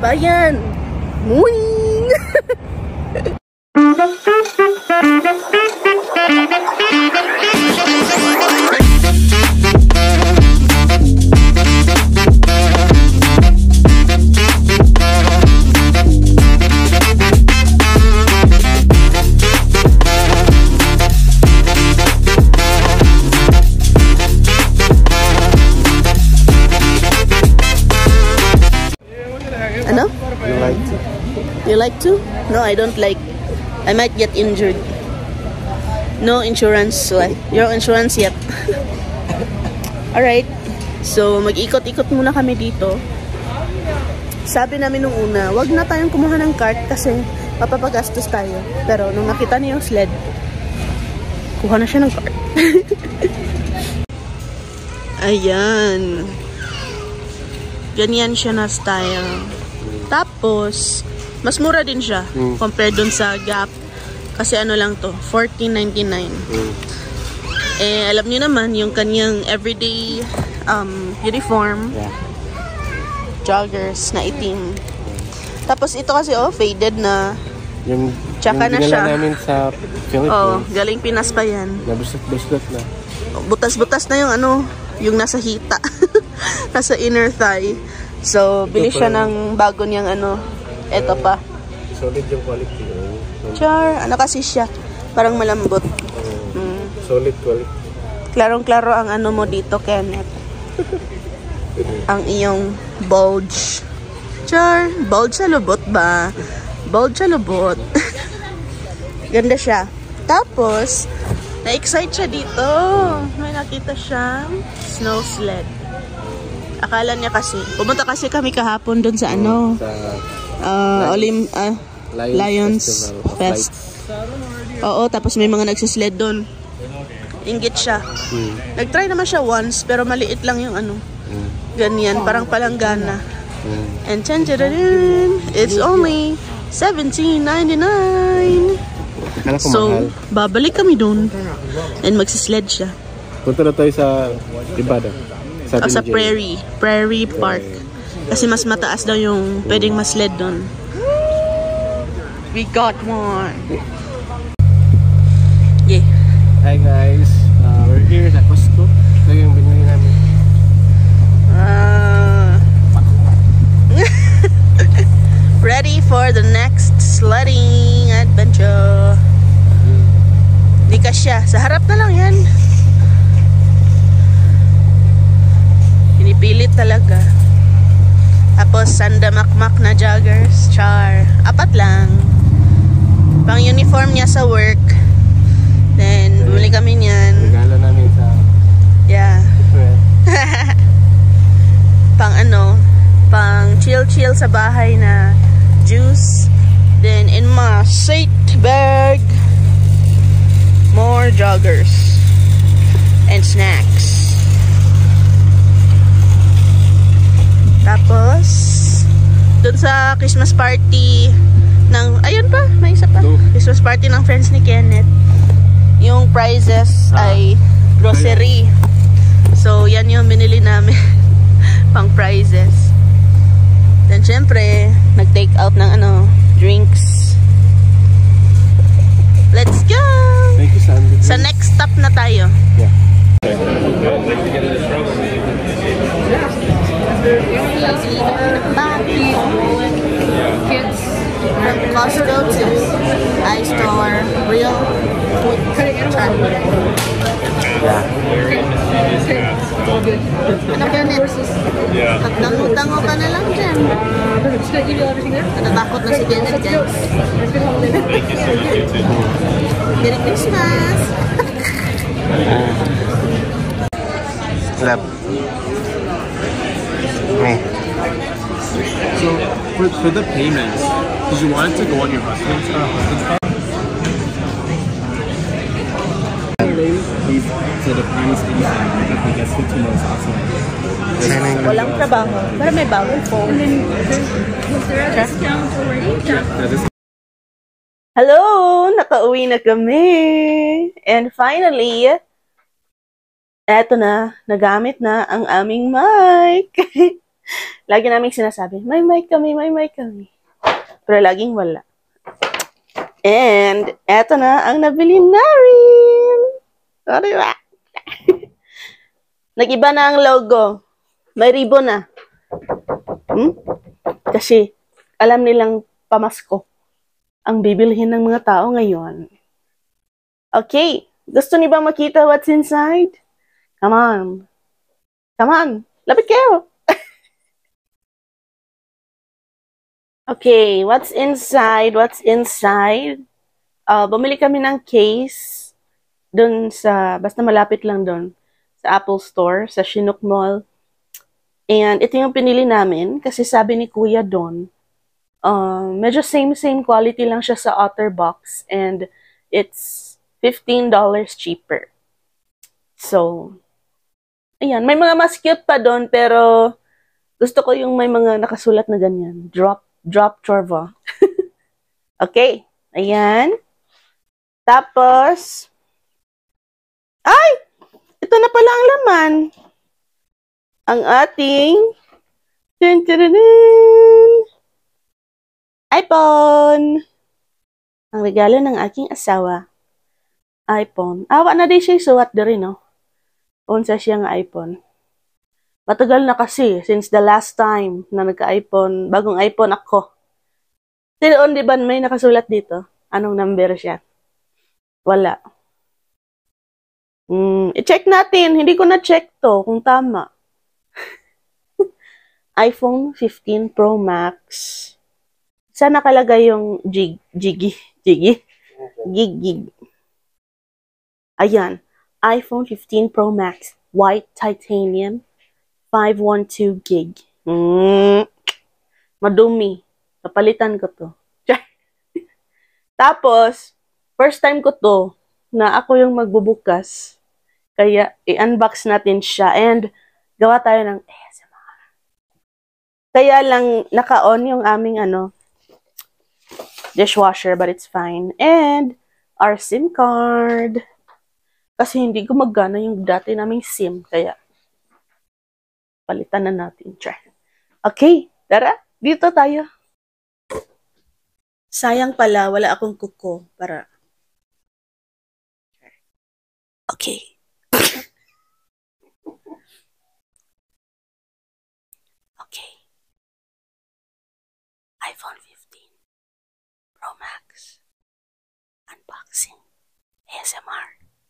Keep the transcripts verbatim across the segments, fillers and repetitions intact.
bayan. Muing! Ano? You like to? You like to? No, I don't like. I might get injured. No insurance. Why? Your insurance yet? Alright. So, mag-ikot-ikot muna kami dito. Sabi namin nung una, wag na tayong kumuha ng cart kasi mapapagastos tayo. Pero nung nakita niya yung sled, kuha na siya ng cart. Ayan. Ganyan siya na style. Tapos, mas mura din siya mm. compared dun sa Gap. Kasi ano lang to, fourteen ninety-nine. Mm. Eh, alam niyo naman, yung kanyang everyday um, uniform. Yeah. Joggers na itim. Tapos ito kasi, oh, faded na. Yung, tsaka yung na siya. namin sa Philippines. Oh, galing Pinas pa yan. Nabustot-bustot na. Butas-butas na yung ano, yung nasa hita. Nasa inner thigh. So, bili siya ng bago niyang ano, eto pa. Solid yung quality. Char, ano kasi siya? Parang malambot. Uh, mm. Solid quality. Klarong-klaro ang ano mo dito, Kenneth. Ang iyong bulge. Char, bulge sa lubot ba? Bulge sa lubot. Ganda siya. Tapos, na-excite siya dito. May nakita siyang snow sled. Akala niya kasi, pumunta kasi kami kahapon doon sa ano, sa uh, Olim, uh, Lions, Lions Fest. Oo, tapos may mga nagsisled doon. Inggit siya. Hmm. Nag-try naman siya once, pero maliit lang yung ano. Hmm. Ganyan, parang palanggana. Hmm. And tantararin, it's only seventeen ninety-nine. So, babalik kami doon. And magsisled siya. Punta na tayo sa Ibada. Sa, o, sa Prairie. Prairie Park. Kasi mas mataas daw yung pwedeng masled doon. We got one. Yeah. Hi guys. Uh, we're here sa Costco. Ito yung binili namin. Uh, ready for the next sledding adventure. Di ka siya. Sa harap na lang yan. Pinipilit talaga. Tapos sandamakmak na joggers. Char. Apat lang. Pang uniform niya sa work. Then, bumili kami niyan. Regalo namin sa... Yeah. Pang ano, pang chill-chill sa bahay na juice. Then, in my seat bag, more joggers and snacks. Tapos, dun sa Christmas party ng, ayun pa, may isa pa. No. Christmas party ng friends ni Kenneth. Yung prizes ah. ay grocery. So, yan yung binili namin. Pang prizes. Then, syempre, nag-take out ng ano, drinks. Let's go! Thank you, Sandy. Sa next stop na tayo. Yeah. Kids from Costco to iStore, real food. Yeah. Ano ka net? Pagdango-dango ka na lang dyan. Natakot na si Kenneth, guys. Merry Christmas! Slap. Me. So, for, for the payments, did you want it to go on your husband's uh, husband's card? So the payments that you have, if he gets fifteen more sauce on it. Walang trabaho, pero may bagong phone. Was there a discount already? Yeah, this Hello! Nakauwi na kami! And finally, eto na, nagamit na ang aming mic. Lagi namin sinasabi, may mic kami, may mic kami. Pero laging wala. And, eto na ang nabili namin. O, diba? Nag-iba na ang logo. May ribbon na. Hmm? Kasi, alam nilang pamasko ang bibilhin ng mga tao ngayon. Okay. Gusto niyo ba makita what's inside? Come on. Come on. Lapit kayo. Okay. What's inside? What's inside? Uh, bumili kami ng case dun sa, basta malapit lang dun, sa Apple Store, sa Chinook Mall. And ito yung pinili namin kasi sabi ni Kuya Don, uh, medyo same-same quality lang siya sa OtterBox and it's fifteen dollars cheaper. So, ayan. May mga mas cute pa doon pero gusto ko yung may mga nakasulat na ganyan. Drop, drop Chorva. Okay. Ayan. Tapos, ay! Ito na pala ang laman. Ang ating dun, dun, dun, dun, iPhone. Ang regalo ng aking asawa. iPhone. Awa na di siya suwat na rin, no? Unsa siya nga iPhone. Matagal na kasi, since the last time na nagka-iPhone, bagong iPhone ako. Sinoon, di ba may nakasulat dito? Anong number siya? Wala. Hmm, i-check natin. Hindi ko na-check to kung tama. iPhone fifteen Pro Max. Saan nakalagay yung jig, jiggy, jiggy? Gig, gig. Ayan. iPhone fifteen Pro Max. White titanium. five twelve gig. Hmm. Madumi. Kapalitan ko to. Tapos, first time ko to na ako yung magbubukas. Kaya, i-unbox natin siya and gawa tayo ng A S M R. Kaya lang, naka-on yung aming ano, dishwasher, but it's fine. And, our SIM card. Kasi hindi gumagana yung dati naming SIM. Kaya, palitan na natin. Okay, tara, dito tayo. Sayang pala, wala akong kuko para... Okay. Okay. iPhone fifteen Pro Max. Unboxing. A S M R.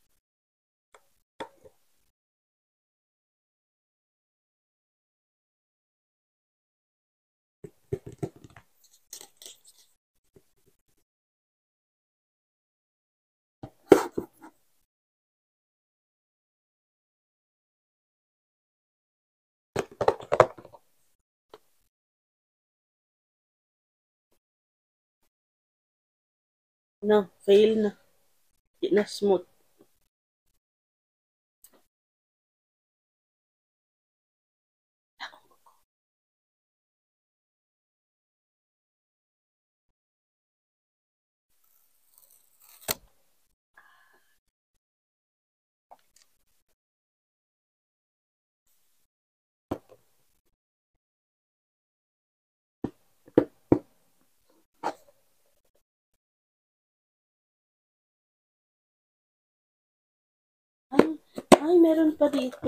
No, fail na. Di na smooth. Ay, ay, meron pa dito.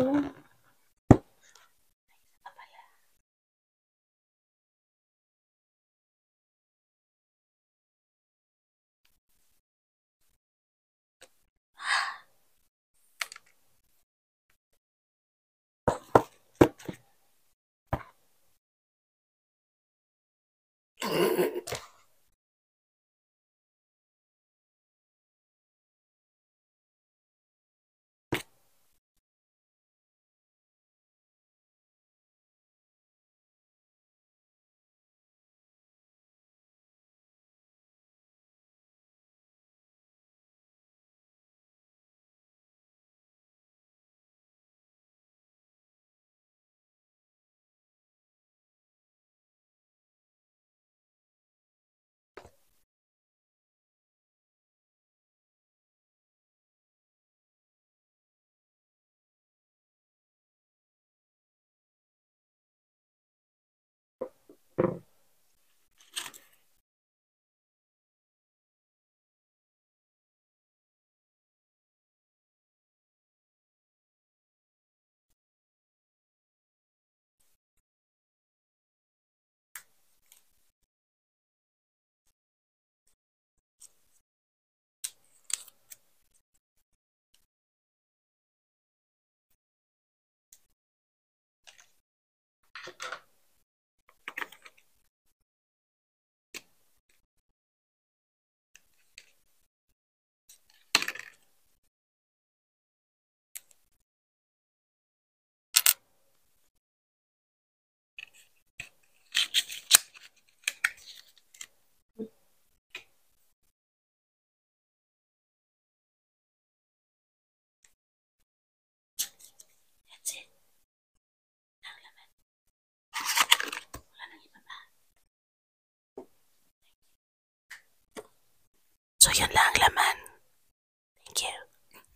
So, yun lang ang laman. Thank you.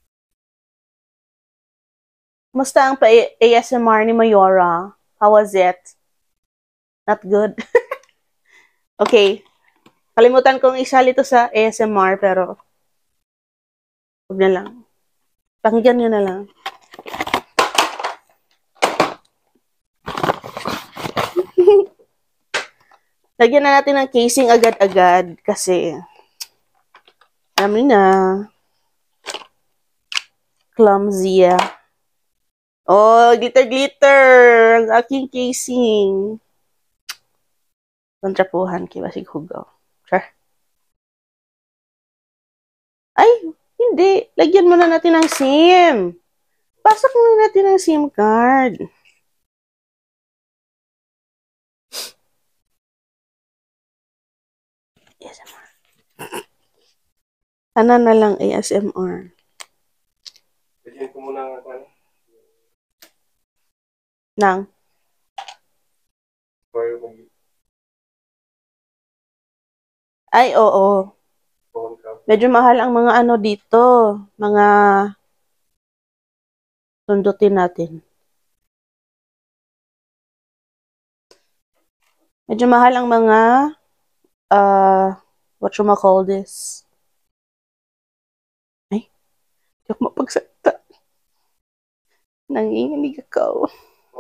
Kumusta ang pa-A S M R ni Mayora? How was it? Not good? Okay. Kalimutan kong isali ito sa A S M R, pero huwag na lang. Pakinggan nyo na lang. Lagyan na natin ng casing agad-agad kasi alam niyo na, clumsy. Oh, glitter-glitter ang aking casing. Kontrapuhan kay basig hugaw. Sure. Ay, hindi. Lagyan muna natin ng SIM. Pasok muna natin ng SIM card. A S M R. Ano na lang A S M R. Lagyan ko muna ng ano. Nang? Ay, oo. Medyo mahal ang mga ano dito. Mga sundutin natin. Medyo mahal ang mga uh, what you call this? Ay, hindi ako mapagsakta. Nanginginig ako.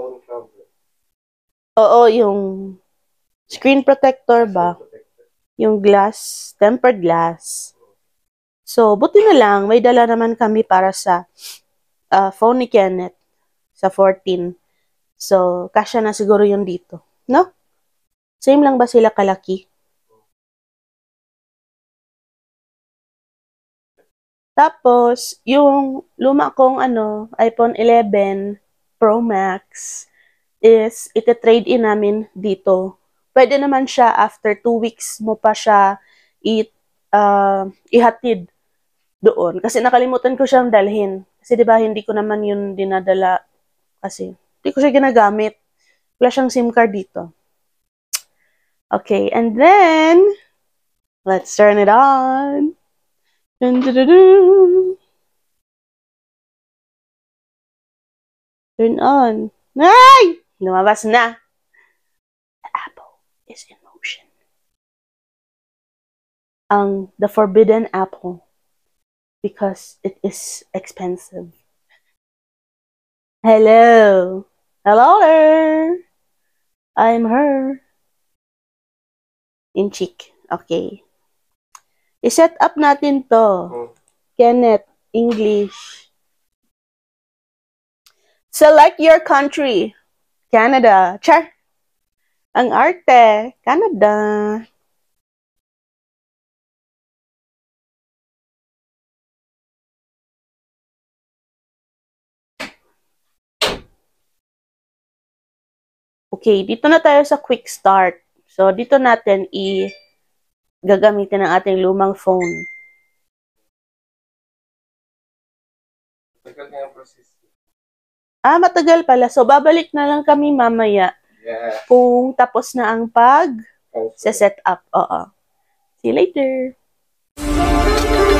Oo, yung screen protector ba? Yung glass, tempered glass. So, buti na lang, may dala naman kami para sa uh, phone ni Kenneth sa fourteen. So, kasya na siguro yun dito. No? Same lang ba sila kalaki? Tapos, yung luma kong ano, iPhone eleven Pro Max is iti-trade in namin dito. Pwede naman siya after two weeks mo pa siya i, uh, ihatid doon. Kasi nakalimutan ko siyang dalhin. Kasi diba hindi ko naman yun dinadala kasi hindi ko siya ginagamit. Wala siyang SIM card dito. Okay, and then let's turn it on. Dun, dun, dun, dun. Turn on. Ay! Lumabas na. The apple is in motion. Ang the forbidden apple. Because it is expensive. Hello. Hello there. I'm her. In cheek. Okay. I-set up natin to. Oh. Kenneth, English. Select your country. Canada. Char. Ang arte. Canada. Okay, dito na tayo sa quick start. So, dito natin i- gagamitin ang ating lumang phone. Tagal nga yung process. Ah, matagal pala. So, babalik na lang kami mamaya Yeah. kung tapos na ang pag sa set up. Oo. See you later.